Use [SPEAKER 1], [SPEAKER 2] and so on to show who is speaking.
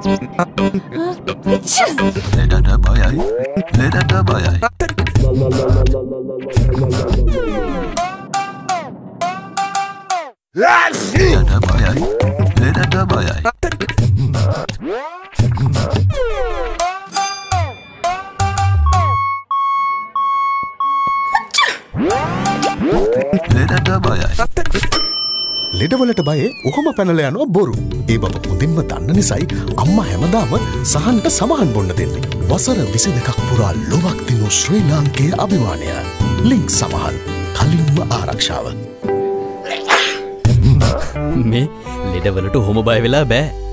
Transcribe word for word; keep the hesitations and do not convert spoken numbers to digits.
[SPEAKER 1] ලෙඩට බයයි. ලෙඩට බයයි. ලෙඩට බයයි. ලෙඩට බයයි. ලෙඩට බයයි.
[SPEAKER 2] ලෙඩවලට බයේ ඔහොම පැනලා යනවා බොරු. ඒ බව මුදින්ම දන්න නිසායි අම්මා හැමදාම සහන්ට සමහන් බොන්න දෙන්නේ. වසර විසි දෙකක් පුරා ලොවක් දිනු ශ්‍රී ලාංකේය අභිමානය. ලින්ක් සමහන් කලින්ම ආරක්ෂාව.
[SPEAKER 3] මේ ලෙඩවලට ඔහොම බය වෙලා බෑ.